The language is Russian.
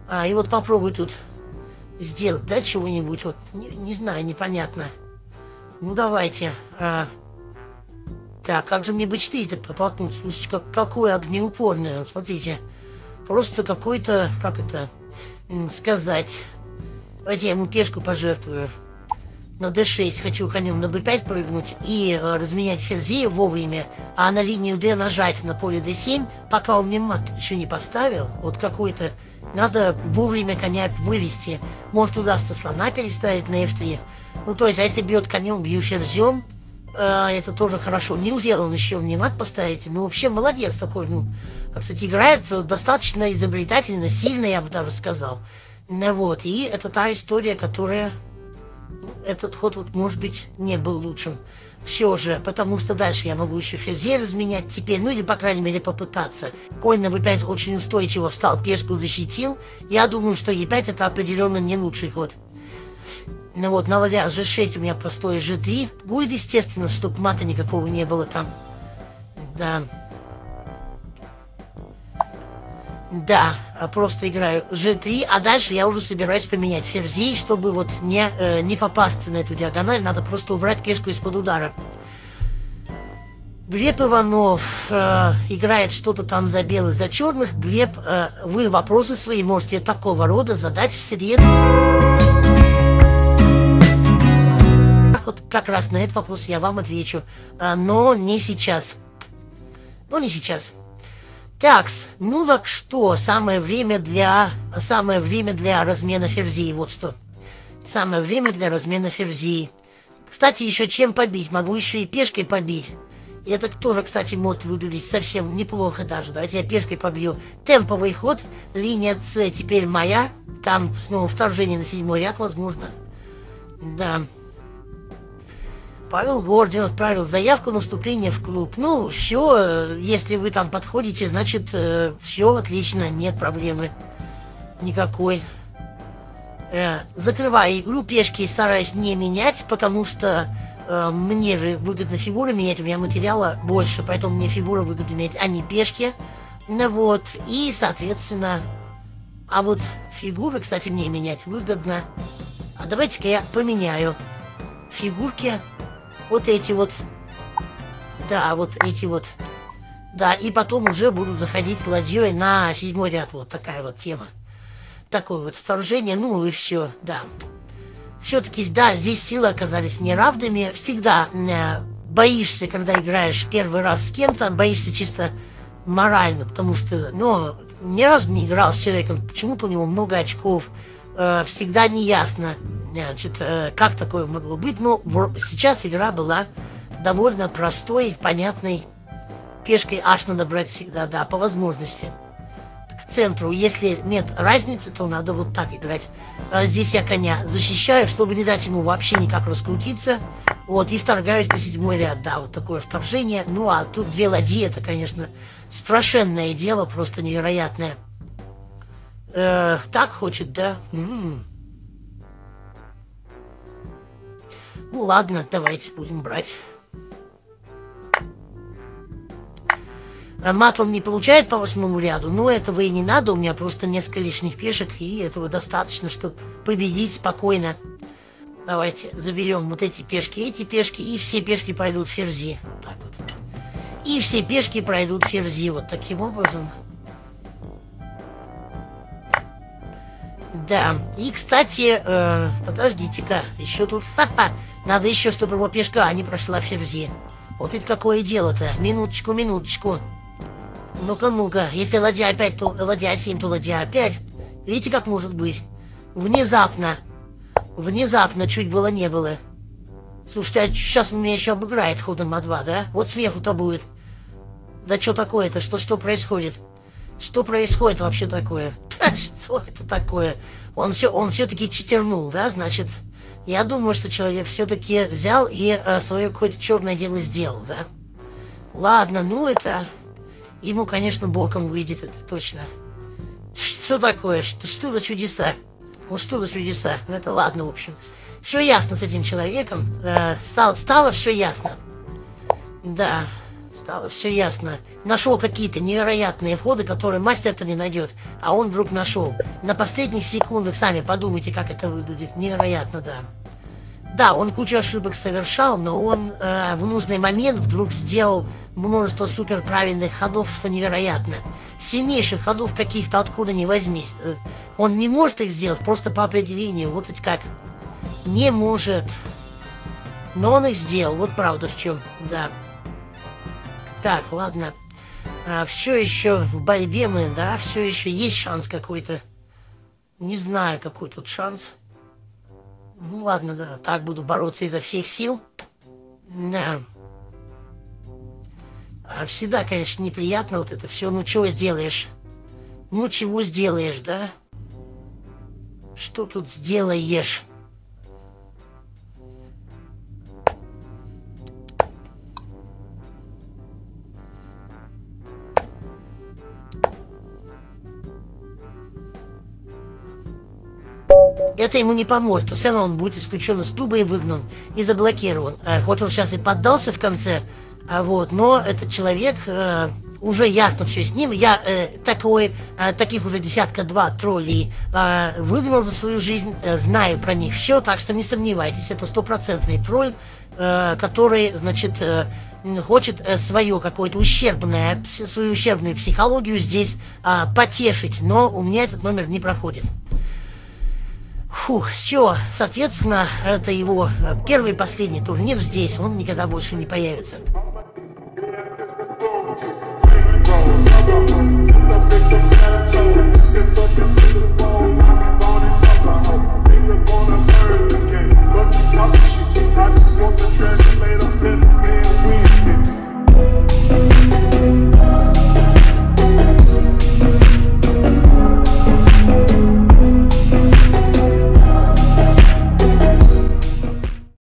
И вот попробуй тут сделать, да, чего-нибудь. Вот, не знаю, непонятно. Ну, давайте. Так, как же мне бычки-то протолкнуть? Слушайте, какое огнеупорное, вот смотрите. Просто какой-то, как это сказать. Давайте я ему пешку пожертвую. На d6 хочу конем на b5 прыгнуть и разменять ферзей вовремя, а на линию d нажать на поле d7, пока он мне мат еще не поставил. Вот какой-то. Надо вовремя коня вывести. Может, удастся слона переставить на f3. Ну, то есть, а если бьет конем, бью ферзем, это тоже хорошо. Не успел он еще мне мат поставить. Ну, вообще, молодец такой. Ну, кстати, играет достаточно изобретательно, сильно, я бы даже сказал. Ну, вот. И это та история, которая... Этот ход, вот, может быть, не был лучшим. Все же, потому что дальше я могу еще ферзей разменять теперь, ну или, по крайней мере, попытаться. Конь на b5 очень устойчиво встал, пешку защитил. Я думаю, что e5 это определенно не лучший ход. Ну вот, на ладья g6 у меня простое g3. Будет, естественно, чтобы мата никакого не было там. Да. Да, просто играю g3, а дальше я уже собираюсь поменять ферзей, чтобы вот не попасться на эту диагональ, надо просто убрать пешку из-под удара. Глеб Иванов играет что-то там за белых, за черных. Глеб, вы вопросы свои можете такого рода задать в среду. Вот как раз на этот вопрос я вам отвечу, но не сейчас. Но не сейчас. Такс, ну так что, самое время для размена ферзей, вот что. Самое время для размена ферзей. Кстати, еще чем побить? Могу еще и пешкой побить. И это тоже, кстати, может выглядеть совсем неплохо даже. Давайте я пешкой побью. Темповый ход, линия С теперь моя. Там снова вторжение на 7-й ряд, возможно. Да. Павел Гордин отправил заявку на вступление в клуб. Ну, все, если вы там подходите, значит, все отлично, нет проблемы никакой. Закрываю игру, пешки стараюсь не менять, потому что мне же выгодно фигуры менять, у меня материала больше, поэтому мне фигуры выгодно менять, а не пешки. Ну вот, и, соответственно, а вот фигуры, кстати, мне менять выгодно. А давайте-ка я поменяю фигурки. Вот эти вот. Да, вот эти вот. Да, и потом уже буду заходить ладьей на 7-й ряд. Вот такая вот тема. Такое вот вторжение, ну и все, да. Все-таки, да, здесь силы оказались неравными. Всегда боишься, когда играешь первый раз с кем-то, боишься чисто морально, потому что, ну, ни разу не играл с человеком, почему-то у него много очков. Всегда не ясно, значит, как такое могло быть. Но сейчас игра была довольно простой, понятной. Пешкой аж надо брать всегда, да, по возможности. К центру. Если нет разницы, то надо вот так играть. Здесь я коня защищаю, чтобы не дать ему вообще никак раскрутиться. Вот, и вторгаюсь по 7-й ряд. Да, вот такое вторжение. Ну, а тут две ладьи, это, конечно, страшенное дело, просто невероятное. Так хочет, да? Ну ладно, давайте будем брать. Мат он не получает по 8-му ряду, но этого и не надо, у меня просто несколько лишних пешек, и этого достаточно, чтобы победить спокойно. Давайте заберем вот эти пешки, и все пешки пройдут ферзи. Вот так вот. И все пешки пройдут ферзи, вот таким образом. Да, и, кстати, подождите-ка, еще тут, надо еще, чтобы его пешка не прошла ферзи. Вот это какое дело-то, минуточку. Ну-ка, если ладья 5, то ладья 7, то ладья 5. Видите, как может быть? Внезапно, чуть было не было. Слушайте, а сейчас он меня еще обыграет ходом А2, да? Вот смеху-то будет. Да что такое-то, что происходит? Что происходит вообще такое? Что это такое? Он все-таки читернул, да, значит? Я думаю, что человек все-таки взял и свое какое-то черное дело сделал, да? Ладно, ну это... Ему, конечно, боком выйдет, это точно. Что такое? Что за чудеса? Ну что за чудеса? Ну это ладно, в общем. Все ясно с этим человеком. Стало все ясно. Да, Стало все ясно. Нашел какие-то невероятные входы, которые мастер-то не найдет, а он вдруг нашел. На последних секундах, сами подумайте, как это выглядит. Невероятно, да. Да, он кучу ошибок совершал, но он в нужный момент вдруг сделал множество суперправильных ходов, что невероятно. Сильнейших ходов каких-то откуда ни возьми. Он не может их сделать просто по определению, вот это как. Не может. Но он их сделал, вот правда в чем, да. Так, ладно. Все еще в борьбе мы, да, все еще есть шанс какой-то. Не знаю, какой тут шанс. Ну ладно, да, так буду бороться изо всех сил. Да. Всегда, конечно, неприятно вот это все. Ну чего сделаешь? Ну чего сделаешь, да? Что тут сделаешь? Это ему не поможет, то все равно он будет исключен из клуба и выгнан, и заблокирован. Хоть он сейчас и поддался в конце, вот, но этот человек, уже ясно все с ним. Я таких уже десятка-два троллей выгнал за свою жизнь, знаю про них все, так что не сомневайтесь, это стопроцентный тролль, который, значит, хочет свою какую-то свою ущербную психологию здесь потешить, но у меня этот номер не проходит. Фух, все, соответственно, это его первый и последний турнир здесь, он никогда больше не появится.